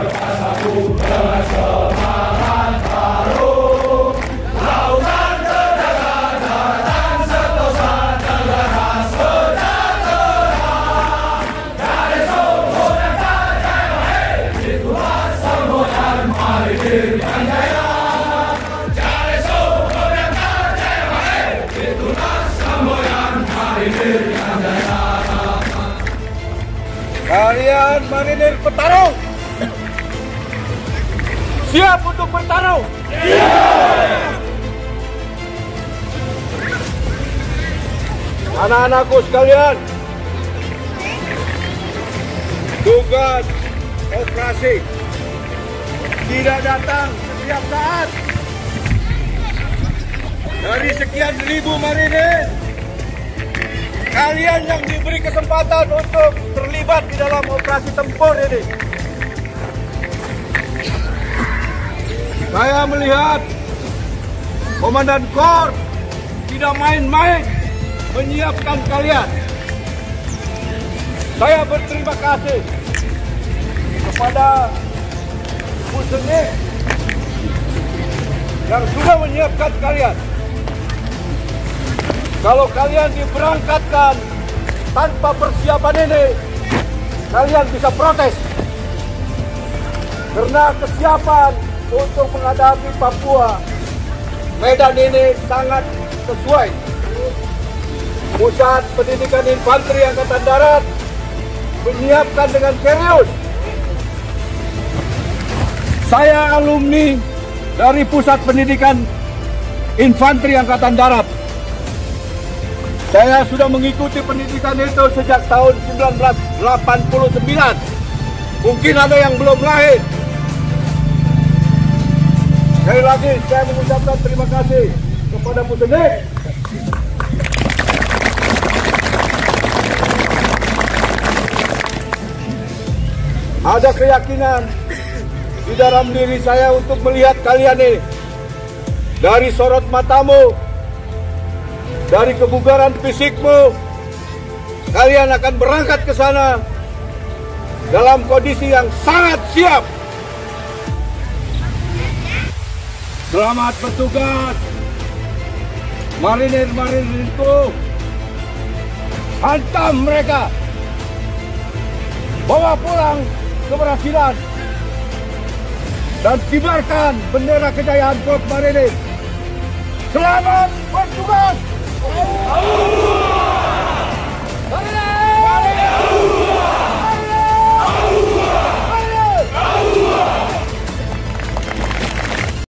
Kalian marinir petarung, siap untuk bertarung. Anak-anakku sekalian, tugas operasi tidak datang setiap saat. Dari sekian ribu marinir, kalian yang diberi kesempatan untuk terlibat di dalam operasi tempur ini. Saya melihat Komandan Korps tidak main-main menyiapkan kalian. Saya berterima kasih kepada Pusenik yang sudah menyiapkan kalian. Kalau kalian diberangkatkan tanpa persiapan ini, kalian bisa protes. Karena kesiapan untuk menghadapi Papua, medan ini sangat sesuai. Pusat Pendidikan Infanteri Angkatan Darat menyiapkan dengan serius. Saya alumni dari Pusat Pendidikan Infanteri Angkatan Darat. Saya sudah mengikuti pendidikan itu sejak tahun 1989. Mungkin ada yang belum lahir. Sekali lagi saya mengucapkan terima kasih kepada Pusenik. Ada keyakinan di dalam diri saya untuk melihat kalian ini. Dari sorot matamu, dari kebugaran fisikmu, kalian akan berangkat ke sana dalam kondisi yang sangat siap. Selamat bertugas, marinir-marinirku. Hantam mereka, bawa pulang keberhasilan, dan kibarkan bendera kejayaan Korps Marinir. Selamat bertugas! Marinir! Marinir! Marinir!